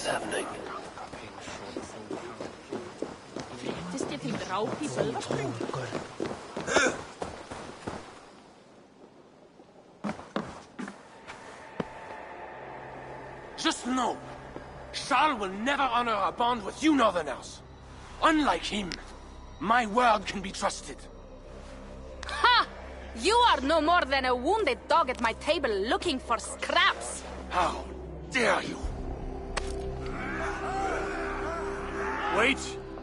happening? Just know, Charles will never honor a bond with you Northerners. Unlike him, my word can be trusted. Ha! You are no more than a wounded dog at my table looking for scraps. How dare you? Wait!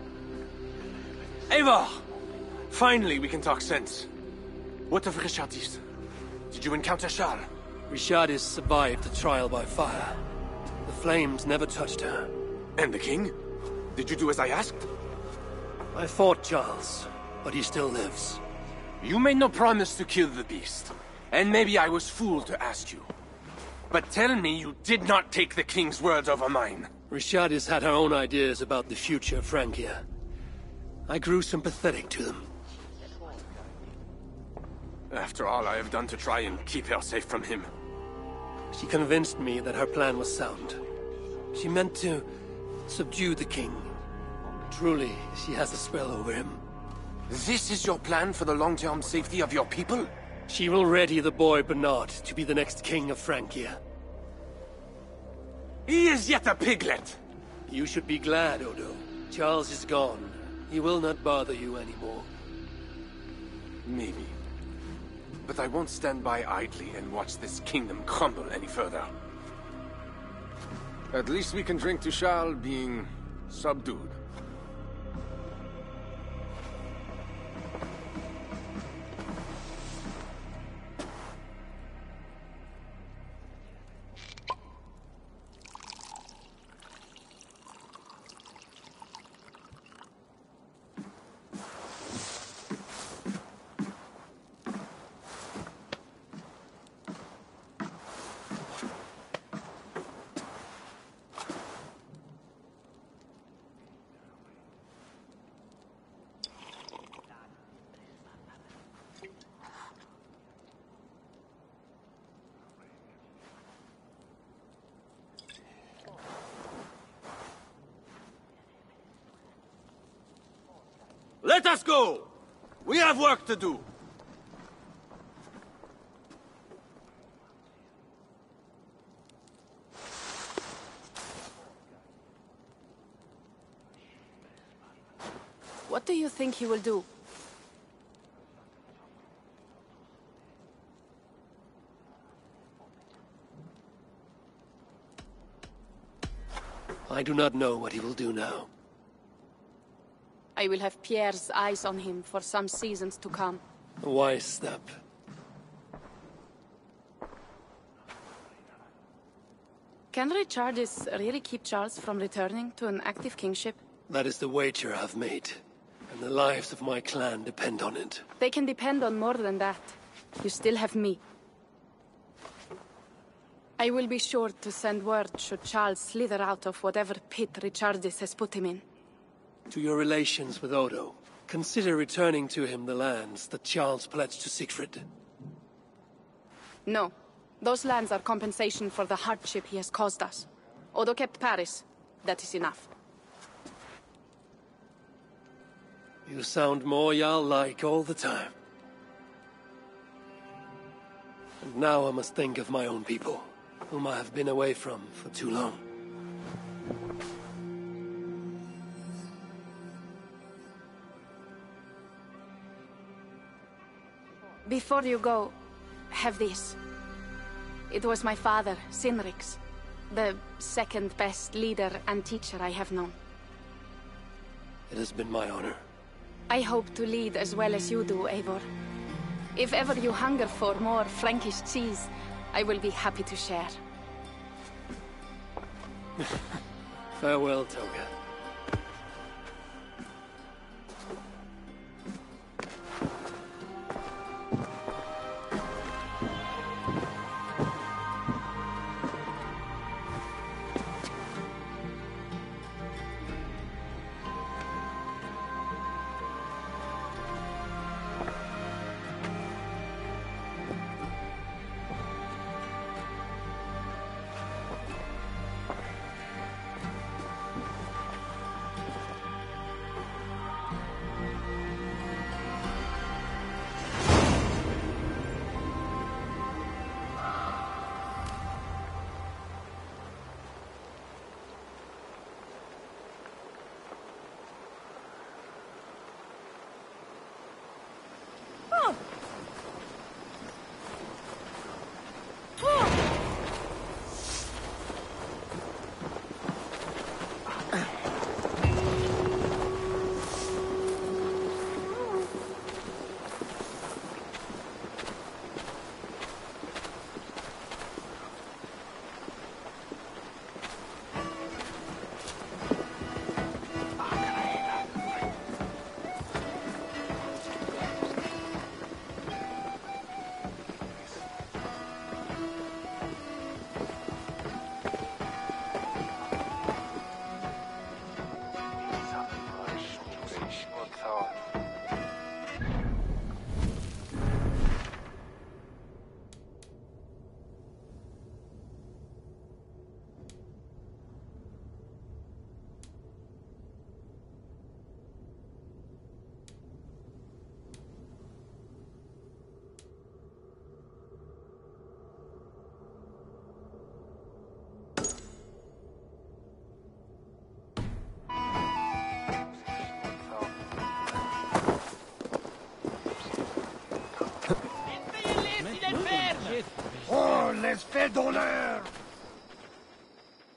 Eivor! Finally, we can talk sense. What of Richardis? Did you encounter Charles? Richardis survived the trial by fire. The flames never touched her. And the king? Did you do as I asked? I fought Charles, but he still lives. You made no promise to kill the beast. And maybe I was fooled to ask you. But tell me you did not take the king's words over mine. Richardis had her own ideas about the future of Francia. I grew sympathetic to them. After all I have done to try and keep her safe from him. She convinced me that her plan was sound. She meant to subdue the king. Truly, she has a spell over him. This is your plan for the long-term safety of your people? She will ready the boy Bernard to be the next king of Francia. He is yet a piglet! You should be glad, Odo. Charles is gone. He will not bother you anymore. Maybe. But I won't stand by idly and watch this kingdom crumble any further. At least we can drink to Charles being subdued. Let us go! We have work to do! What do you think he will do? I do not know what he will do now. I will have Pierre's eyes on him for some seasons to come. A wise step. Can Richardis really keep Charles from returning to an active kingship? That is the wager I've made, and the lives of my clan depend on it. They can depend on more than that. You still have me. I will be sure to send word should Charles slither out of whatever pit Richardis has put him in. To your relations with Odo, consider returning to him the lands that Charles pledged to Siegfried. No. Those lands are compensation for the hardship he has caused us. Odo kept Paris. That is enough. You sound more Jarl-like all the time. And now I must think of my own people, whom I have been away from for too long. Before you go, have this. It was my father, Cynric's, the second best leader and teacher I have known. It has been my honor. I hope to lead as well as you do, Eivor. If ever you hunger for more Frankish cheese, I will be happy to share. Farewell, Toga.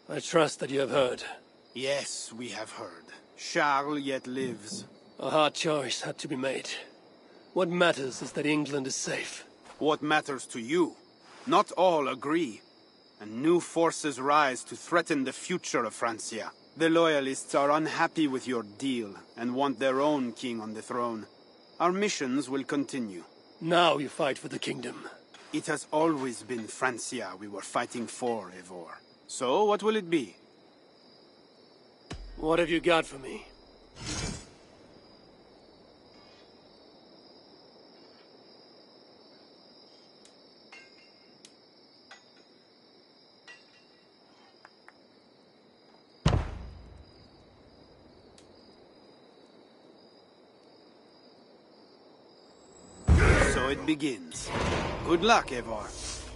I trust that you have heard. Yes, we have heard. Charles yet lives. A hard choice had to be made. What matters is that England is safe. What matters to you? Not all agree. And new forces rise to threaten the future of Francia. The Loyalists are unhappy with your deal, and want their own king on the throne. Our missions will continue. Now you fight for the kingdom. It has always been Francia we were fighting for, Eivor. So, what will it be? What have you got for me? So it begins. Good luck, Eivor.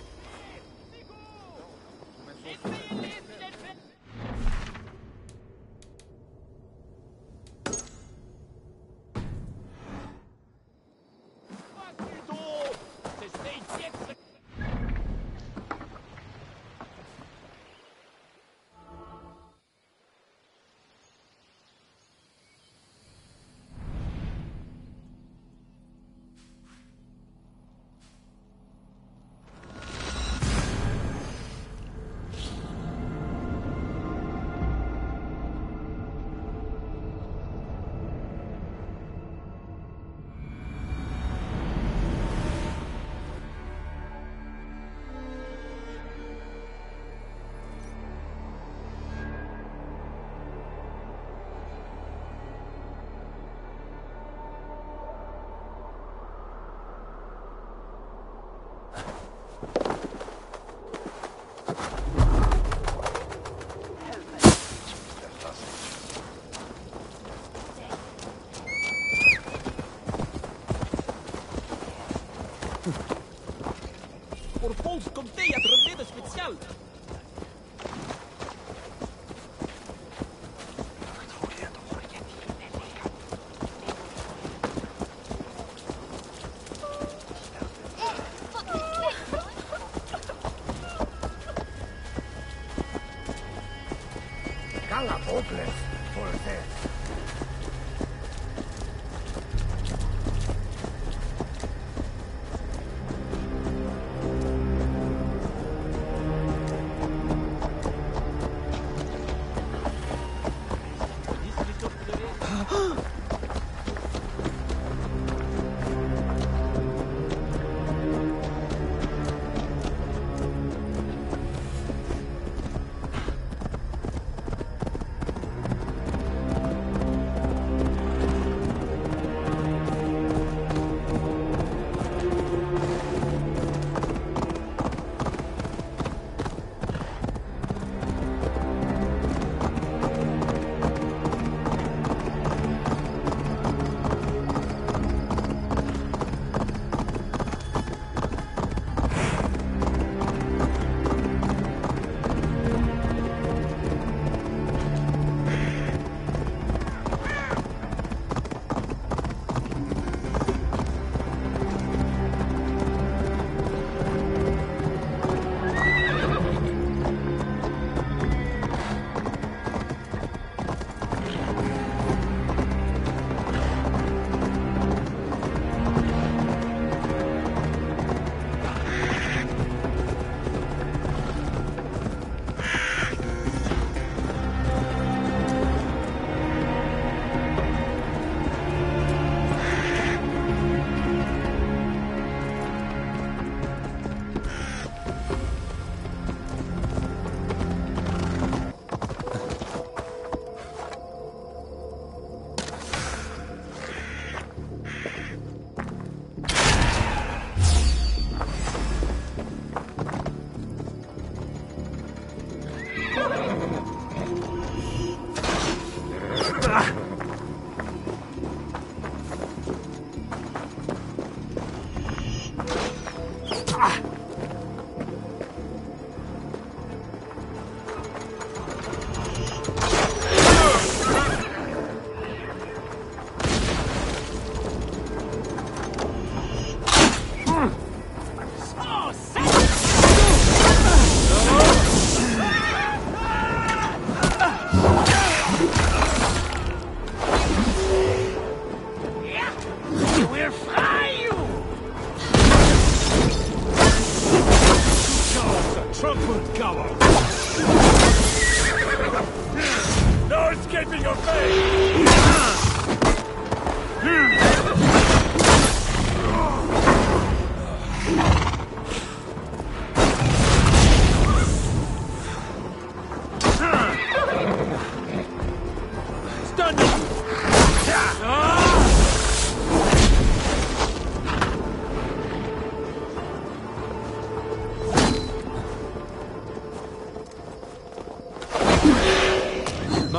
Voor Pols komt theater midden speciaal. Cala Bogles, por ser.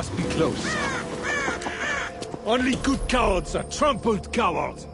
must be close. Only good cowards are trampled cowards!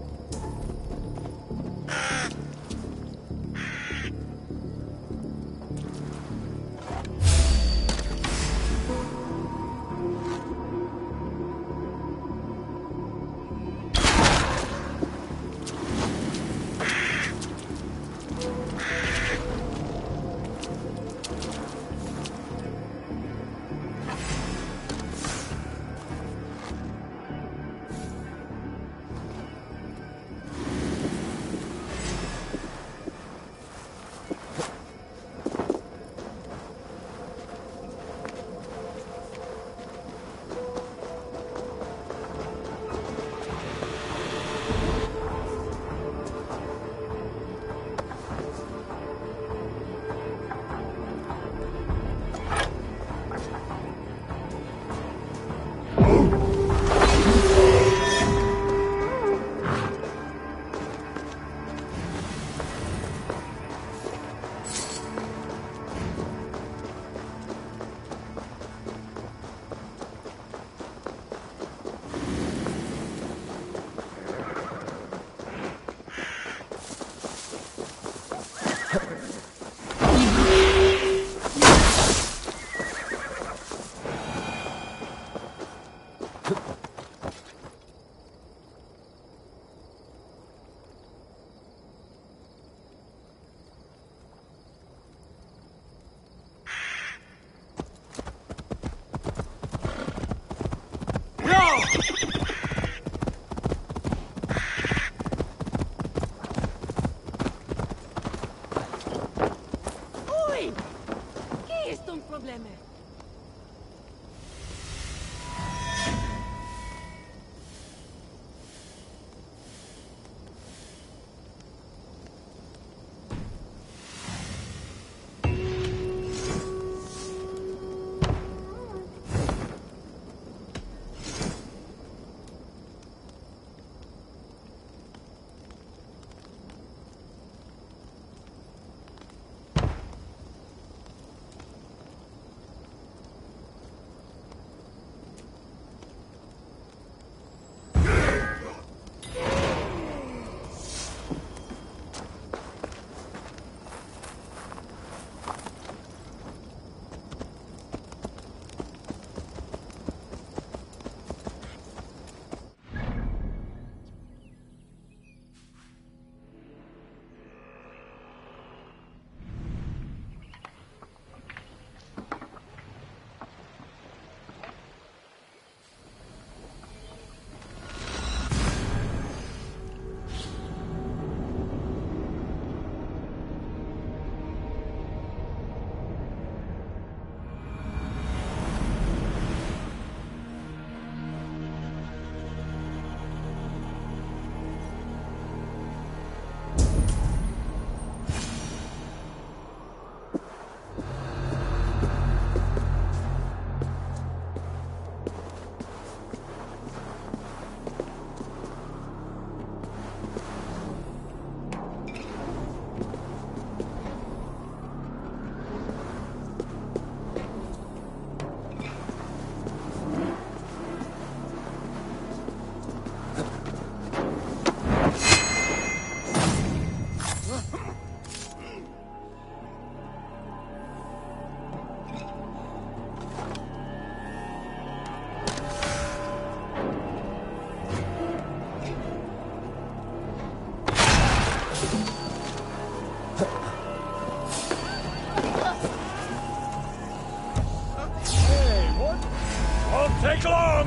Take long!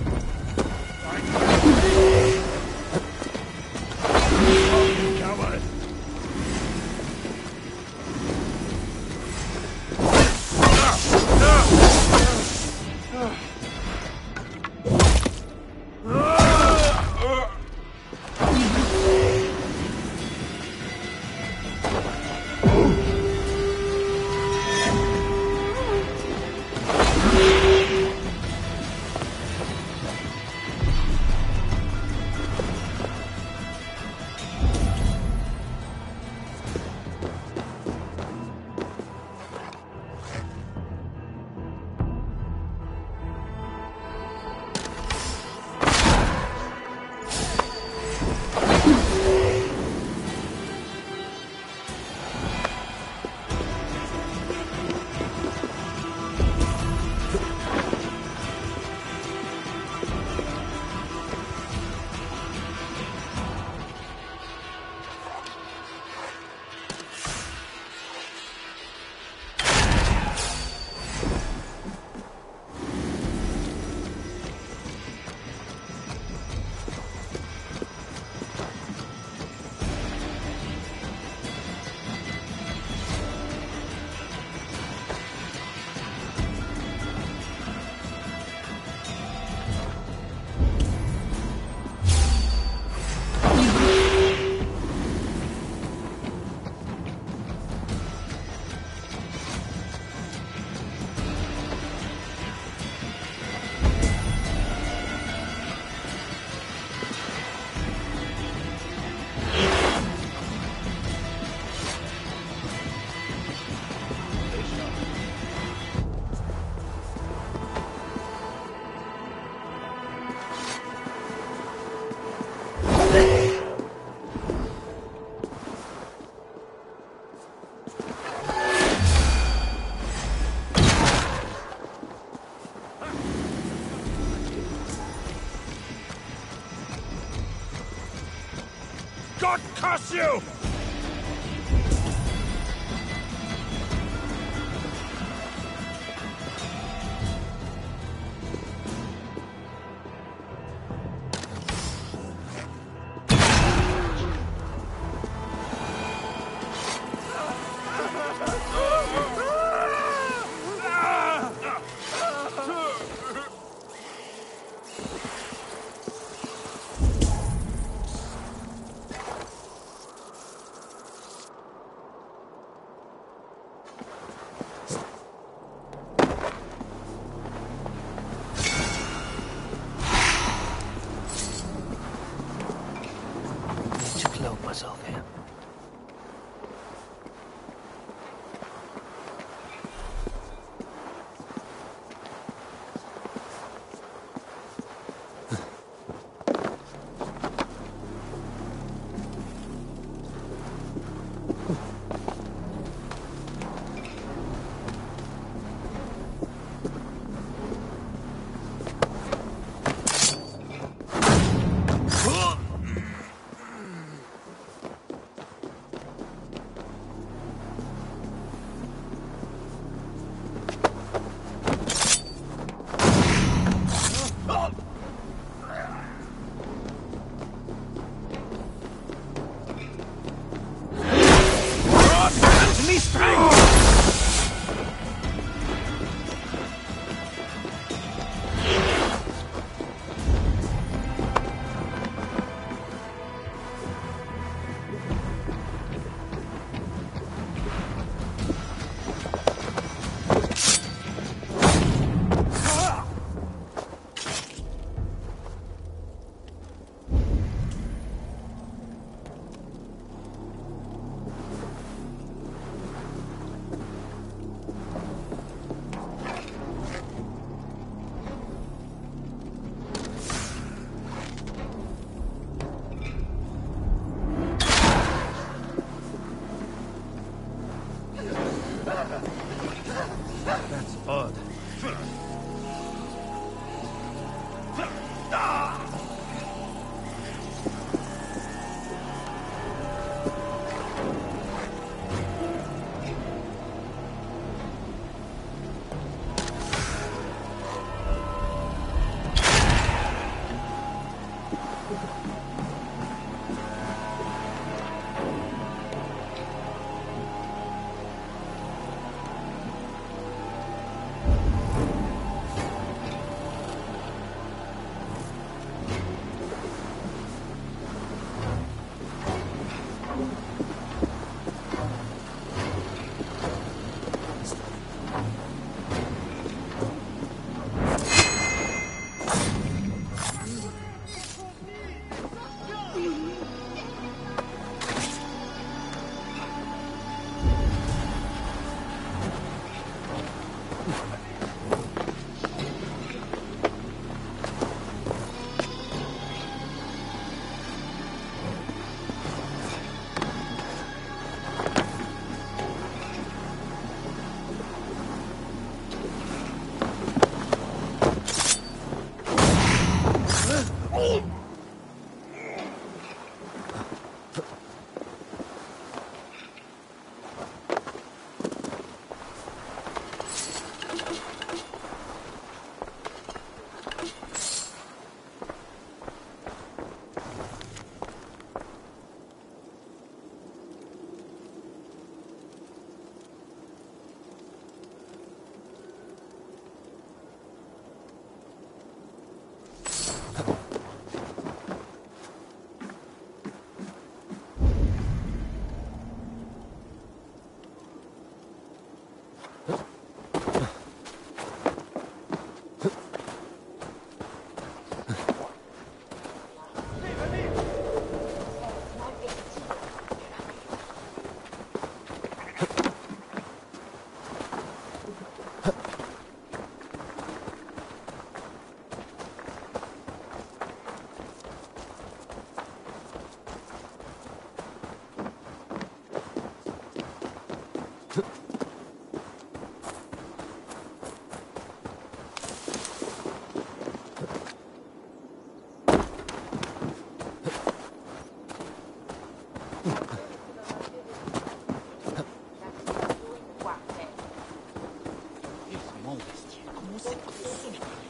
Coward! God curse you! Myself here. That's odd. musik afsonig kali.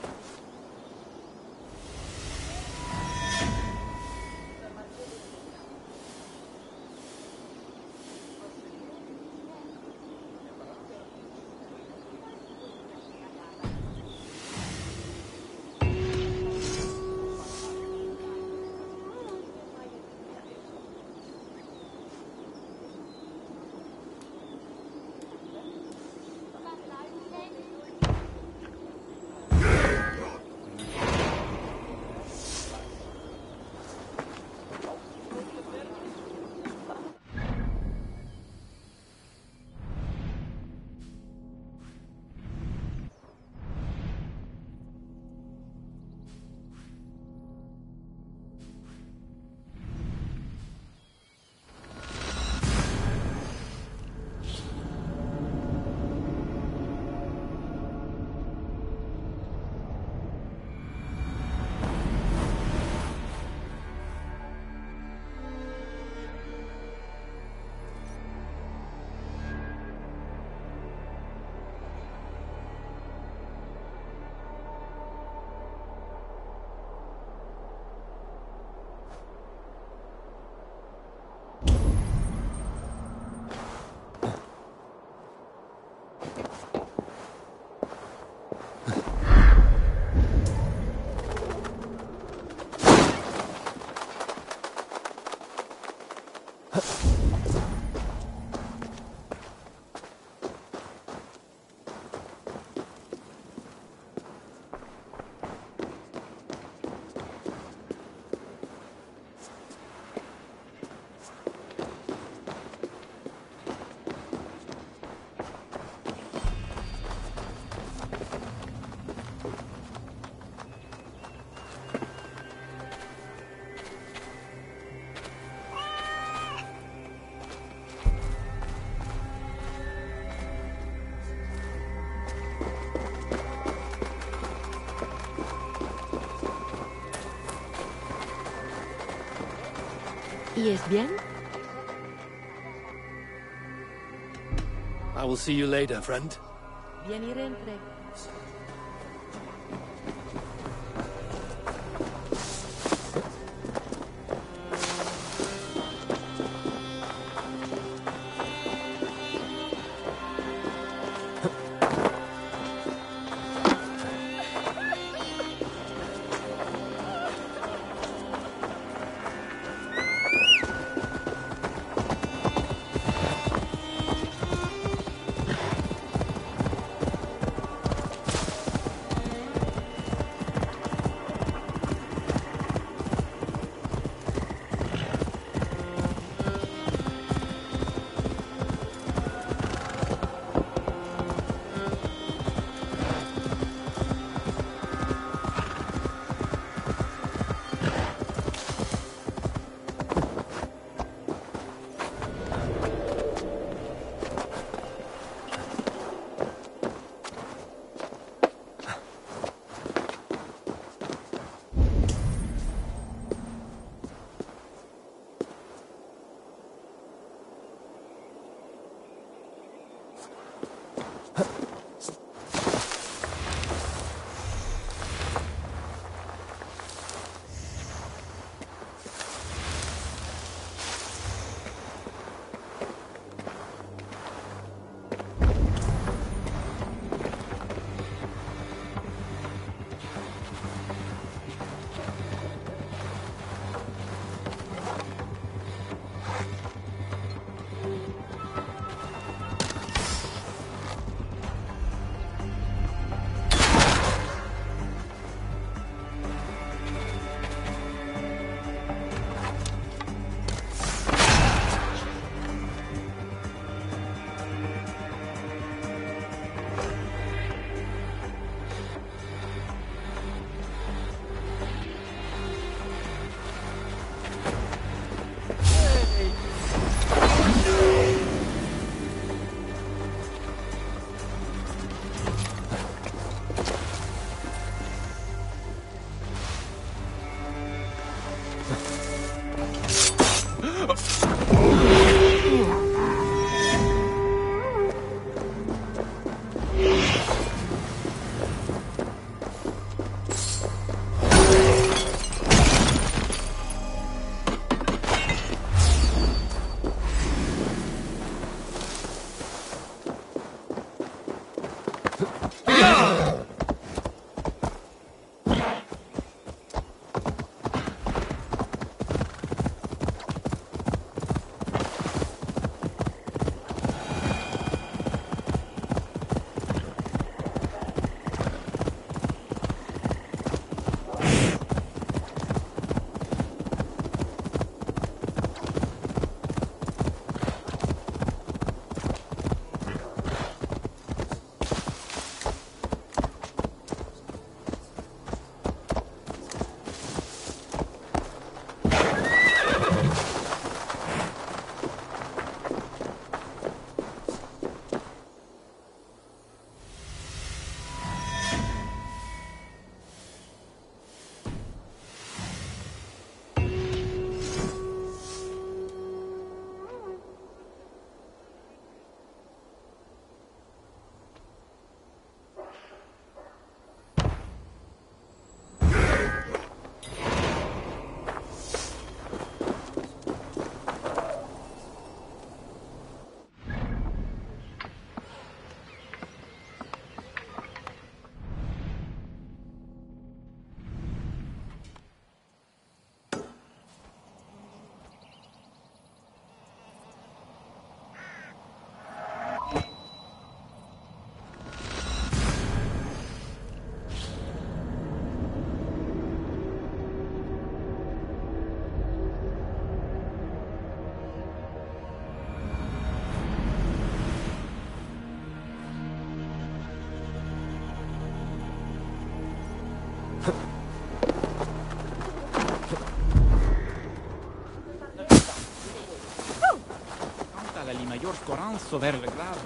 ¿Y es bien? I will see you later, friend. Bien iré entre. Cantala li major scoranzo ver le grave.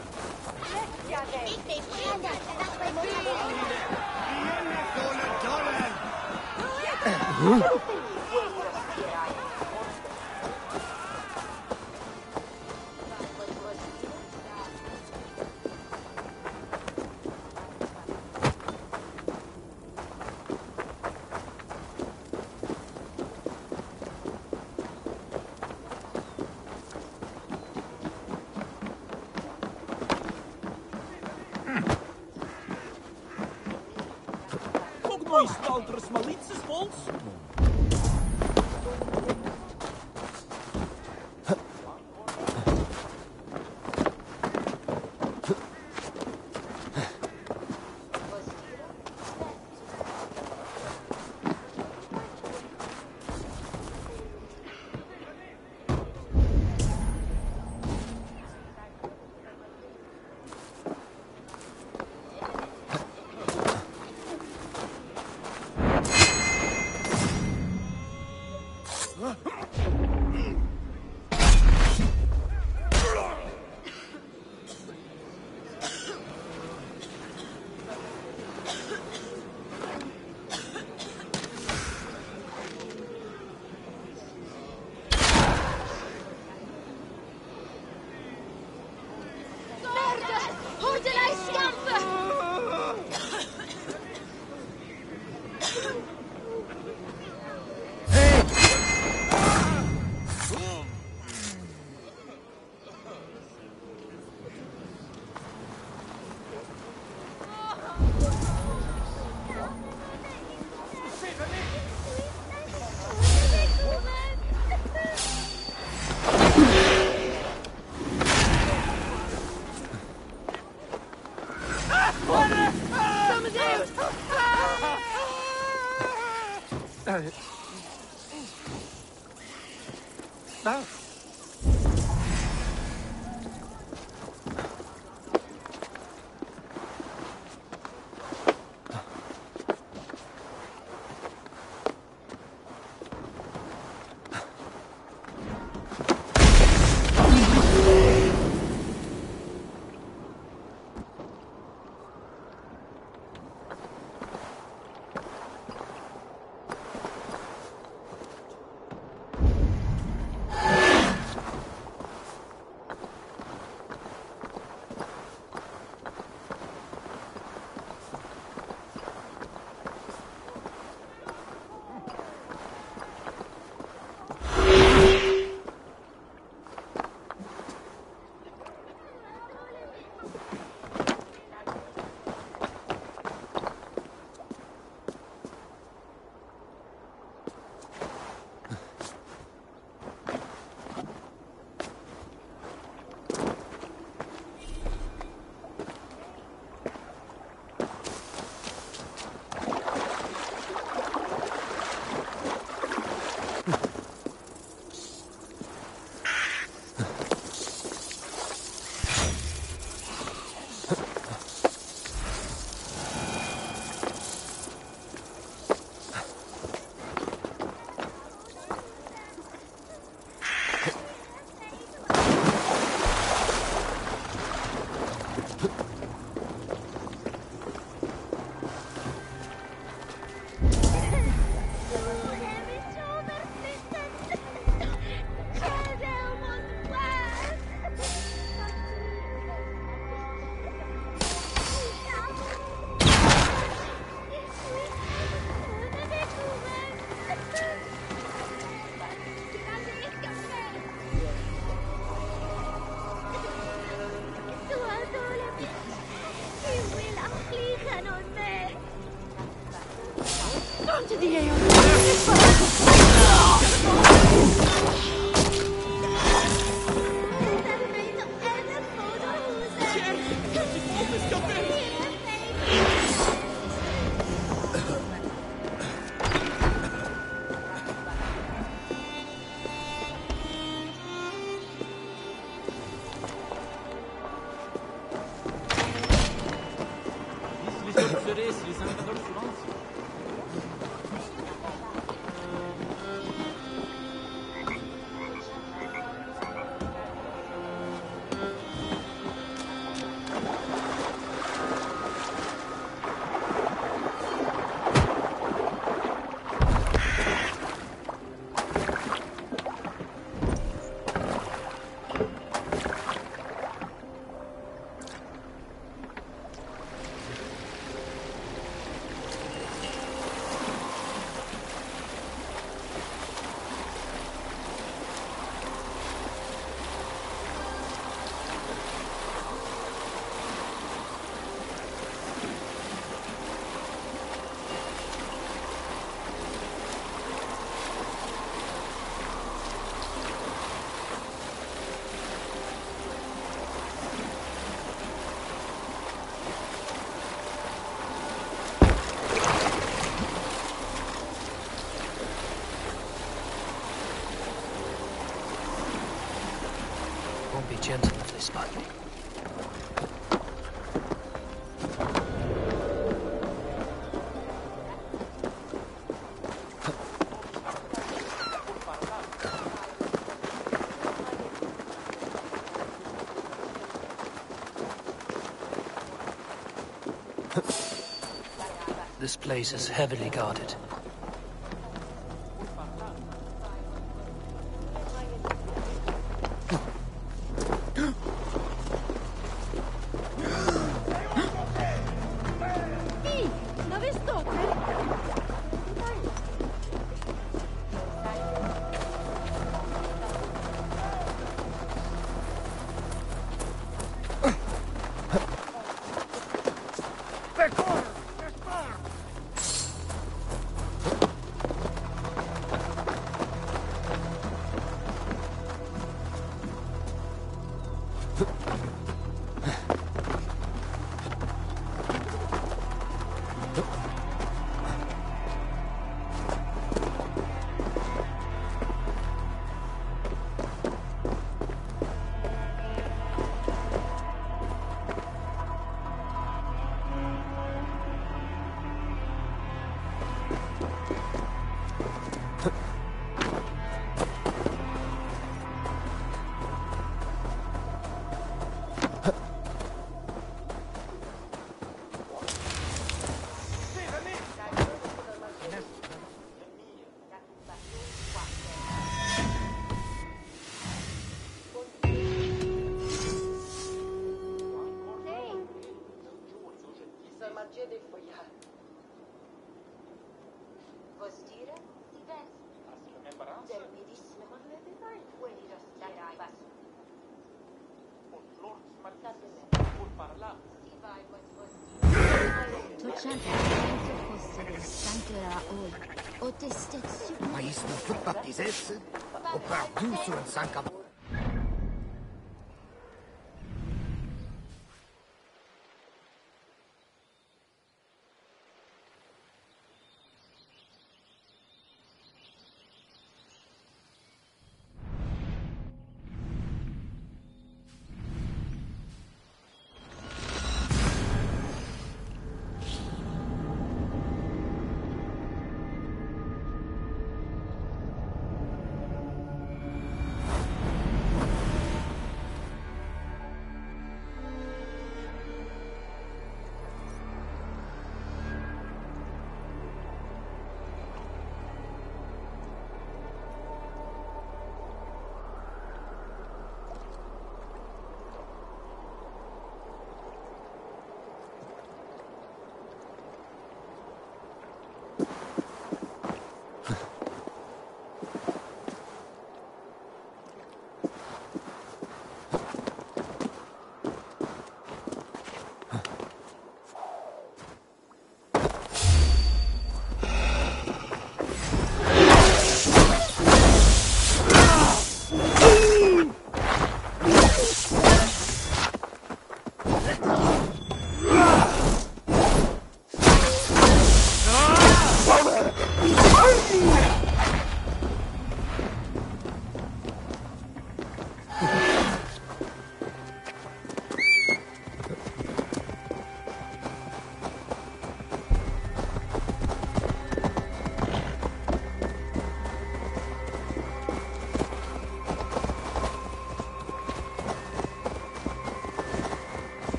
Mooi stalters, malitses, vols. Be gentle if they spot me. This place is heavily guarded. Maar is het goed wat die zegt? Op haar doel zo'n zanka.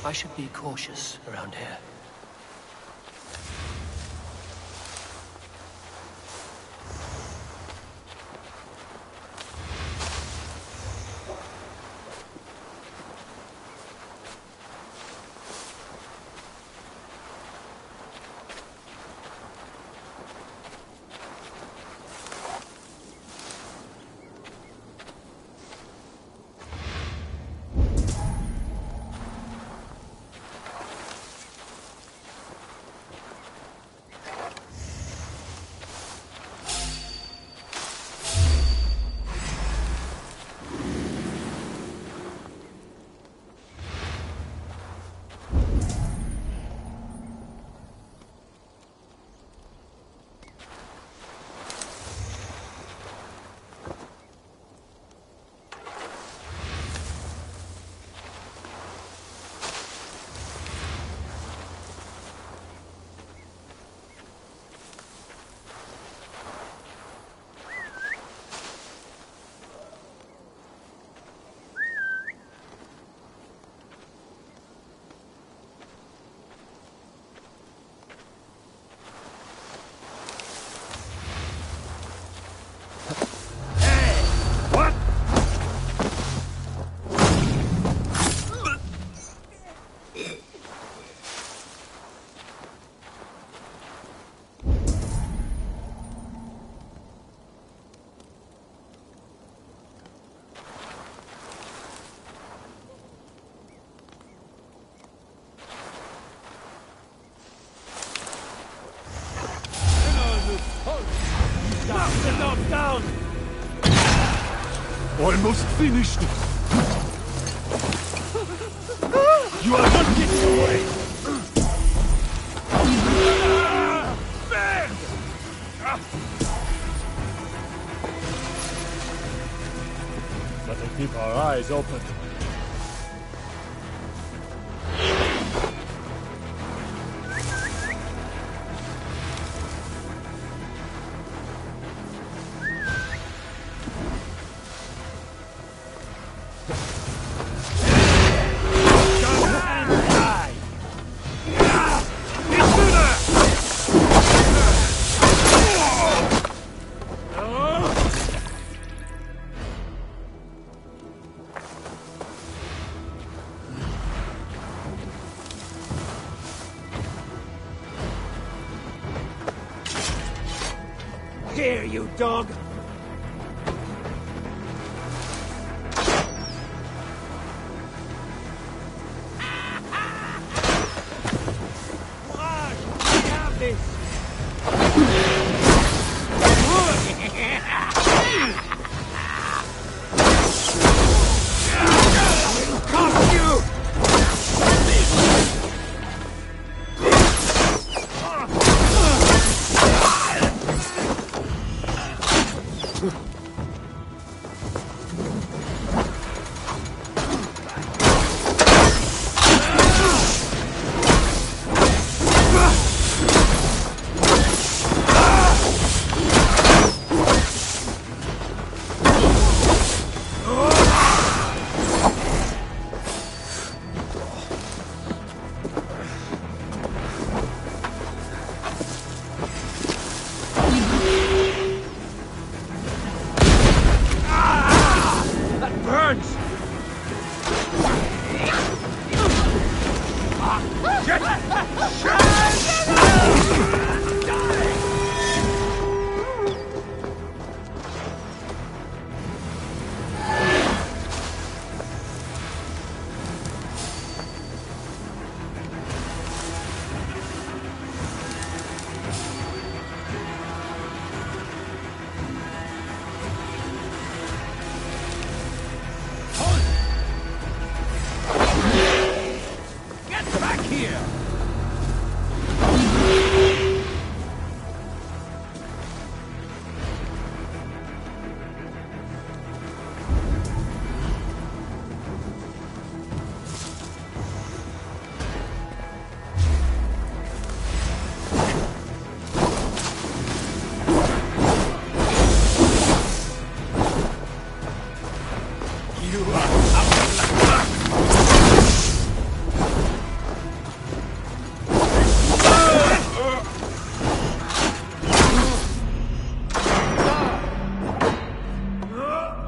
I should be cautious around here. Down! Almost finished. You are not getting away. Man! Better keep our eyes open. Here, you dog! Courage! We have this! I'll cost you!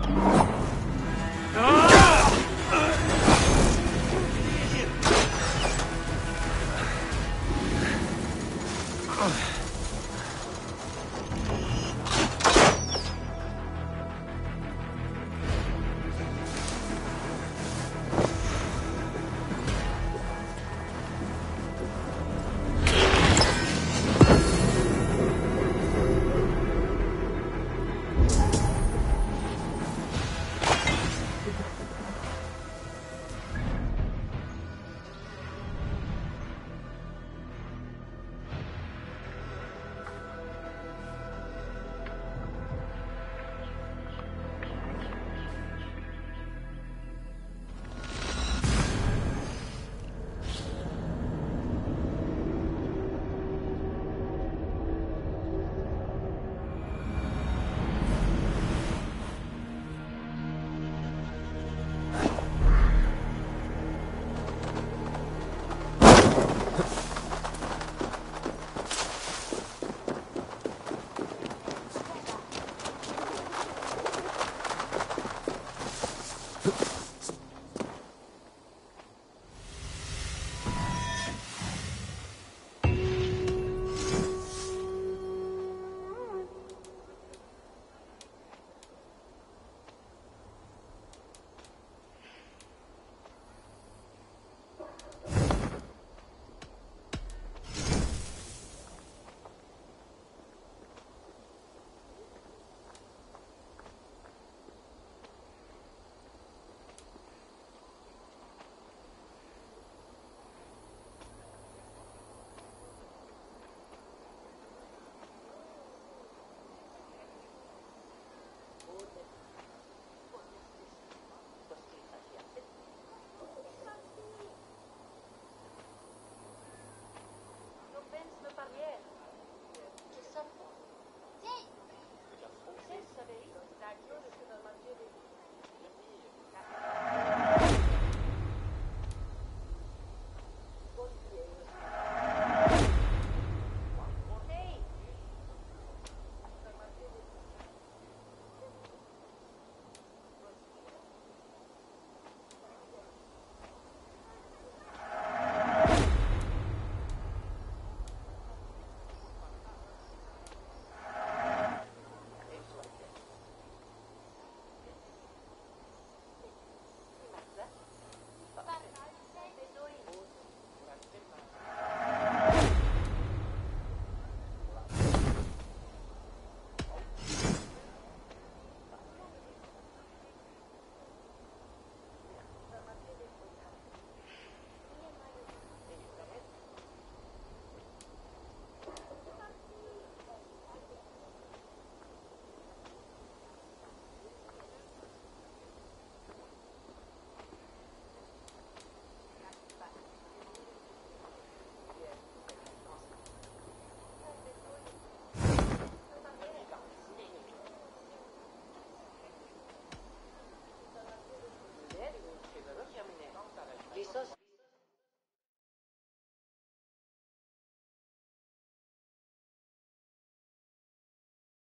Ugh.